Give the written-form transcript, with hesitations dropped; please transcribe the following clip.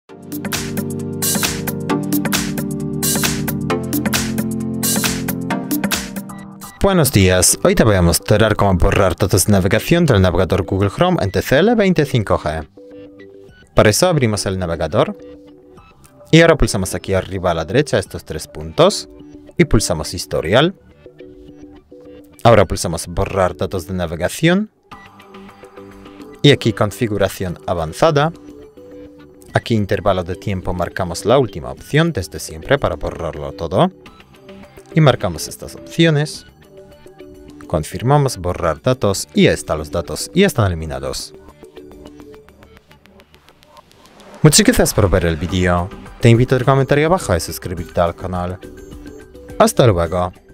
Buenos días, hoy te voy a mostrar cómo borrar datos de navegación del navegador Google Chrome en TCL 25G. Para eso abrimos el navegador y ahora pulsamos aquí arriba a la derecha estos tres puntos y pulsamos historial. Ahora pulsamos borrar datos de navegación y aquí configuración avanzada. Aquí intervalo de tiempo marcamos la última opción desde siempre para borrarlo todo y marcamos estas opciones. Confirmamos borrar datos y ya están los datos y están eliminados. Muchas gracias por ver el vídeo. Te invito a comentar abajo y suscribirte al canal. Hasta luego.